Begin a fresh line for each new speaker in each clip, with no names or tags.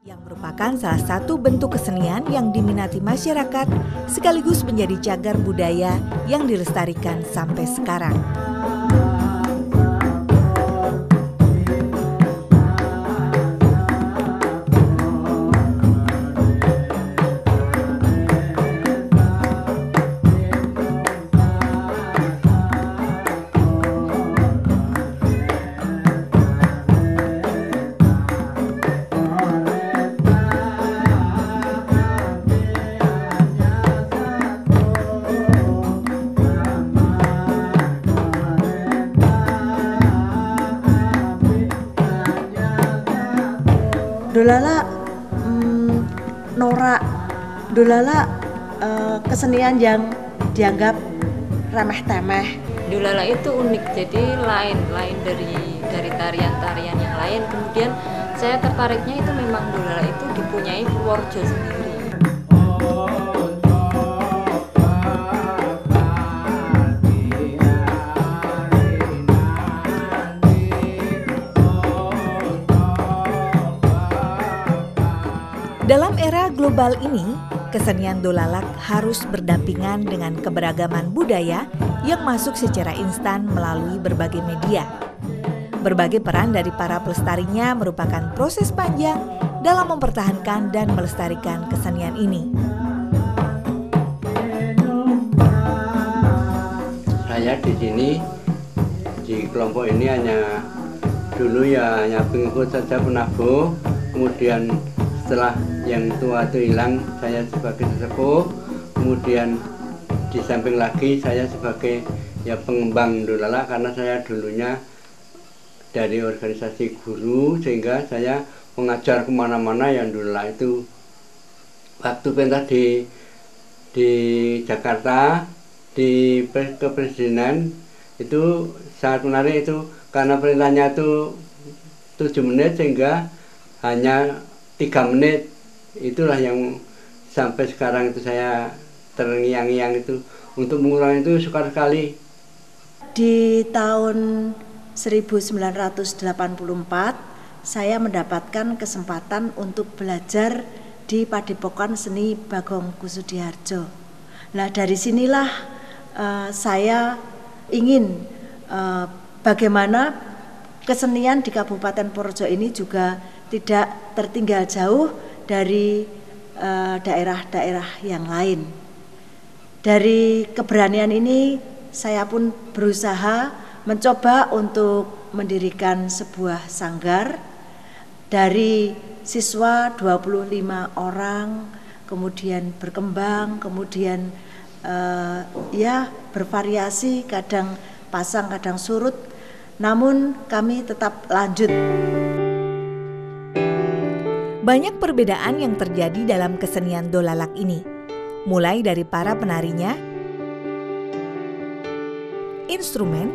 yang merupakan salah satu bentuk kesenian yang diminati masyarakat sekaligus menjadi cagar budaya yang dilestarikan sampai sekarang.
Dolala, norak, dolala kesenian yang dianggap remeh-temeh.
Dolala itu unik, jadi lain dari tarian-tarian yang lain. Kemudian saya tertariknya itu memang dolala itu dipunyai Purworejo sendiri.
Dalam era global ini, kesenian dolalak harus berdampingan dengan keberagaman budaya yang masuk secara instan melalui berbagai media. Berbagai peran dari para pelestarinya merupakan proses panjang dalam mempertahankan dan melestarikan kesenian ini.
Saya di sini, di kelompok ini dulu hanya pengikut saja penabuh, kemudian setelah yang tua itu hilang, saya sebagai sesepuh, kemudian di samping lagi saya sebagai pengembang dolala karena saya dulunya dari organisasi guru, sehingga saya mengajar kemana-mana yang dolala itu. Waktu pentas di Jakarta, di kepresidenan itu sangat menarik itu karena perintahnya itu 7 menit sehingga hanya 3 menit. Itulah yang sampai sekarang itu saya terngiang-ngiang itu. Untuk mengurangi itu sukar sekali.
Di tahun 1984 saya mendapatkan kesempatan untuk belajar di Padepokan Seni Bagong Kusudiharjo. Nah, dari sinilah saya ingin bagaimana kesenian di Kabupaten Purworejo ini juga tidak tertinggal jauh dari daerah-daerah yang lain. Dari keberanian ini saya pun berusaha mencoba untuk mendirikan sebuah sanggar dari siswa 25 orang, kemudian berkembang, kemudian bervariasi, kadang pasang, kadang surut, namun kami tetap lanjut.
Banyak perbedaan yang terjadi dalam kesenian dolalak ini, mulai dari para penarinya, instrumen,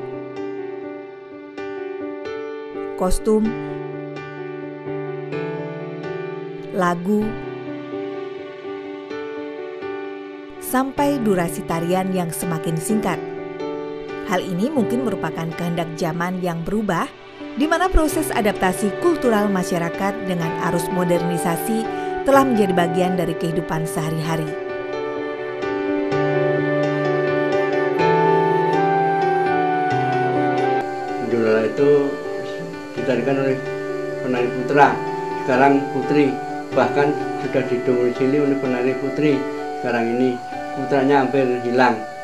kostum, lagu, sampai durasi tarian yang semakin singkat. Hal ini mungkin merupakan kehendak zaman yang berubah, di mana proses adaptasi kultural masyarakat dengan arus modernisasi telah menjadi bagian dari kehidupan sehari-hari.
Dolala itu ditarikan oleh penari putra, sekarang putri, bahkan sudah didomisili oleh penari putri. Sekarang ini putranya hampir hilang.